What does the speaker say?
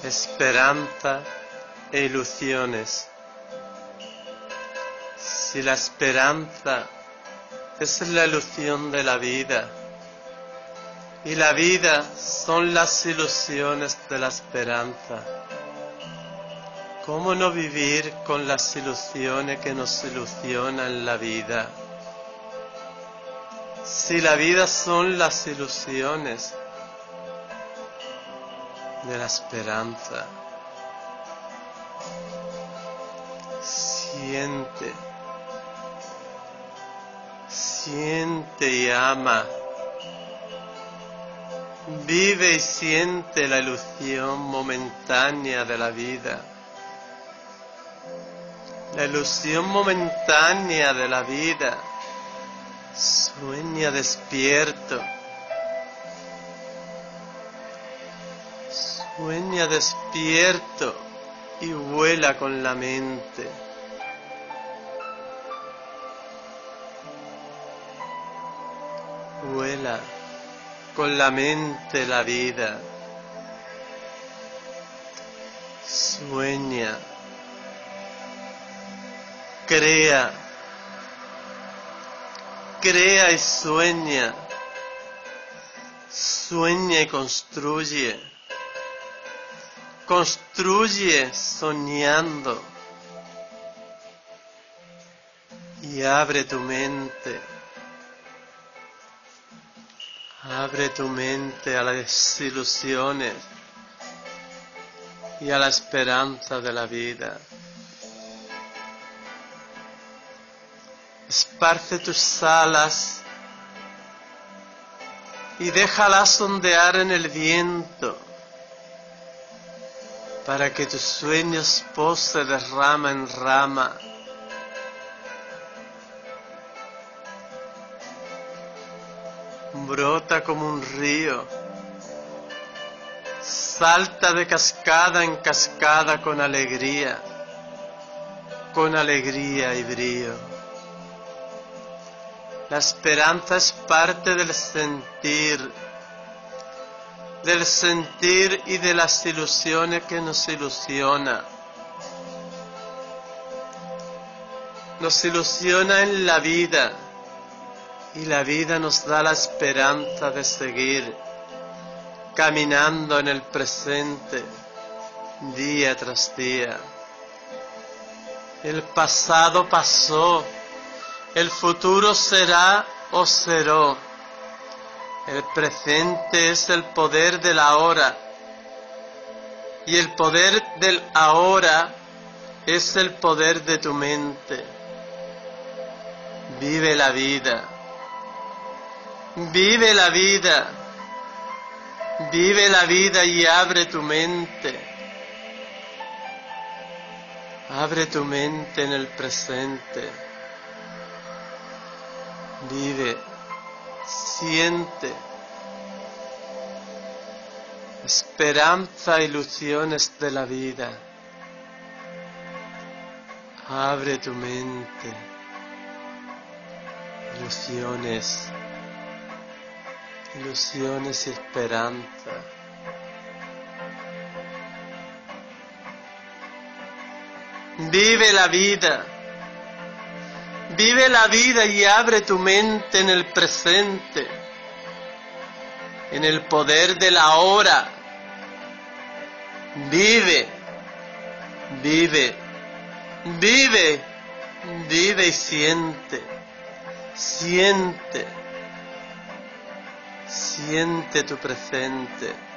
esperanza e ilusiones. Si la esperanza es la ilusión de la vida y la vida son las ilusiones de la esperanza, ¿cómo no vivir con las ilusiones que nos ilusionan la vida? Si la vida son las ilusiones de la esperanza. Siente, siente y ama. Vive y siente la ilusión momentánea de la vida. La ilusión momentánea de la vida. Sueña despierto. Sueña despierto y vuela con la mente. Vuela con la mente la vida. Sueña. Crea. Crea y sueña. Sueña y construye. Construye soñando. Y abre tu mente. Abre tu mente a las ilusiones y a la esperanza de la vida. Esparce tus alas y déjalas ondear en el viento para que tus sueños posen de rama en rama. Brota como un río, salta de cascada en cascada con alegría y brío. La esperanza es parte del sentir y de las ilusiones que nos ilusiona. Nos ilusiona en la vida. Y la vida nos da la esperanza de seguir caminando en el presente, día tras día. El pasado pasó, el futuro será o será. El presente es el poder del ahora. Y el poder del ahora es el poder de tu mente. Vive la vida. Vive la vida. Vive la vida y abre tu mente. Abre tu mente en el presente. Vive, siente. Esperanza, ilusiones de la vida. Abre tu mente. Ilusiones. Ilusiones y esperanza. Vive la vida. Vive la vida y abre tu mente en el presente, en el poder de la hora. Vive, vive, vive, vive y siente, siente. Siente tu presente.